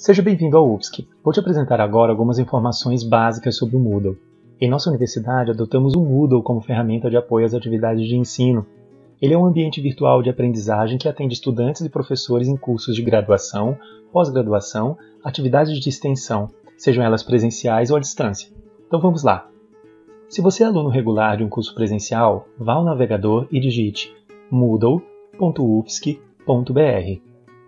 Seja bem-vindo ao UFSC. Vou te apresentar agora algumas informações básicas sobre o Moodle. Em nossa universidade, adotamos o Moodle como ferramenta de apoio às atividades de ensino. Ele é um ambiente virtual de aprendizagem que atende estudantes e professores em cursos de graduação, pós-graduação, atividades de extensão, sejam elas presenciais ou à distância. Então vamos lá. Se você é aluno regular de um curso presencial, vá ao navegador e digite moodle.ufsc.br.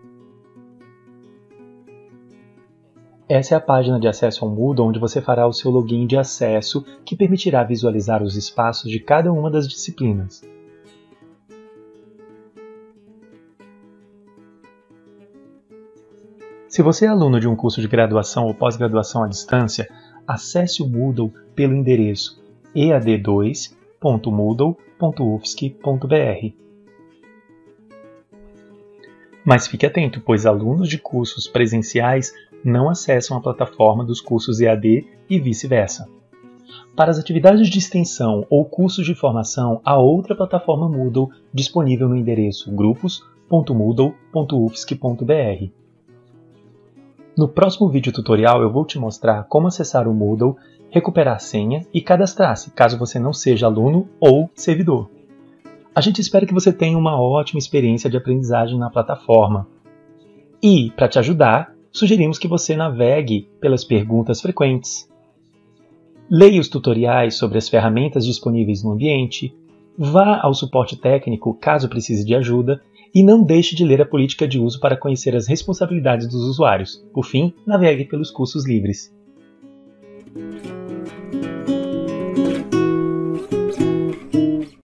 Essa é a página de acesso ao Moodle onde você fará o seu login de acesso, que permitirá visualizar os espaços de cada uma das disciplinas. Se você é aluno de um curso de graduação ou pós-graduação à distância, acesse o Moodle pelo endereço ead2.moodle.ufsc.br. Mas fique atento, pois alunos de cursos presenciais não acessam a plataforma dos cursos EAD e vice-versa. Para as atividades de extensão ou cursos de formação, há outra plataforma Moodle disponível no endereço grupos.moodle.ufsc.br. No próximo vídeo tutorial eu vou te mostrar como acessar o Moodle, recuperar a senha e cadastrar-se, caso você não seja aluno ou servidor. A gente espera que você tenha uma ótima experiência de aprendizagem na plataforma. E, para te ajudar, sugerimos que você navegue pelas perguntas frequentes. Leia os tutoriais sobre as ferramentas disponíveis no ambiente, vá ao suporte técnico caso precise de ajuda e não deixe de ler a política de uso para conhecer as responsabilidades dos usuários. Por fim, navegue pelos cursos livres.